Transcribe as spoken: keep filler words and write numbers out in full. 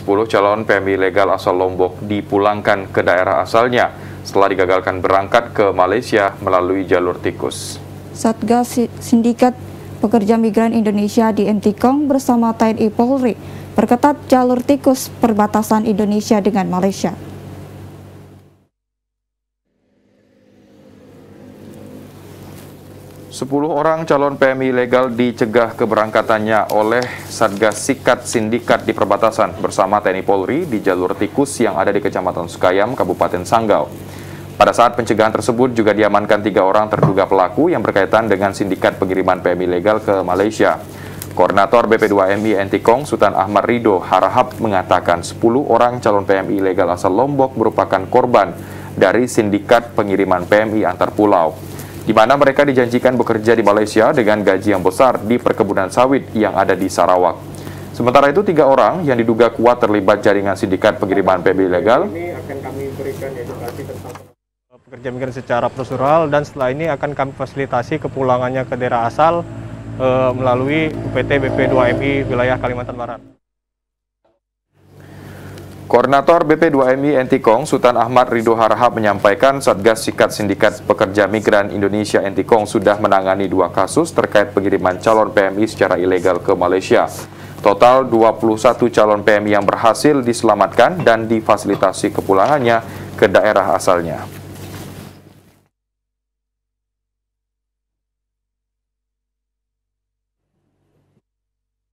sepuluh calon P M I ilegal asal Lombok dipulangkan ke daerah asalnya setelah digagalkan berangkat ke Malaysia melalui jalur tikus. Satgas Sindikat Pekerja Migran Indonesia di Entikong bersama T N I Polri perketat jalur tikus perbatasan Indonesia dengan Malaysia. Sepuluh orang calon P M I ilegal dicegah keberangkatannya oleh Satgas Sikat Sindikat di perbatasan bersama T N I Polri di jalur tikus yang ada di Kecamatan Sukayam, Kabupaten Sanggau. Pada saat pencegahan tersebut juga diamankan tiga orang terduga pelaku yang berkaitan dengan sindikat pengiriman P M I ilegal ke Malaysia. Koordinator B P dua M I Entikong, Sultan Ahmad Ridho Harahap mengatakan sepuluh orang calon P M I ilegal asal Lombok merupakan korban dari sindikat pengiriman P M I antar pulau, di mana mereka dijanjikan bekerja di Malaysia dengan gaji yang besar di perkebunan sawit yang ada di Sarawak. Sementara itu, tiga orang yang diduga kuat terlibat jaringan sindikat pengiriman P M I ilegal ini akan kami berikan edukasi tentang pekerja migran secara prosedural, dan setelah ini akan kami fasilitasi kepulangannya ke daerah asal e, melalui U P T B P dua M I wilayah Kalimantan Barat. Koordinator B P dua M I Entikong, Sultan Ahmad Ridho Harahap menyampaikan Satgas Sikat Sindikat Pekerja Migran Indonesia Entikong sudah menangani dua kasus terkait pengiriman calon P M I secara ilegal ke Malaysia. Total dua puluh satu calon P M I yang berhasil diselamatkan dan difasilitasi kepulangannya ke daerah asalnya.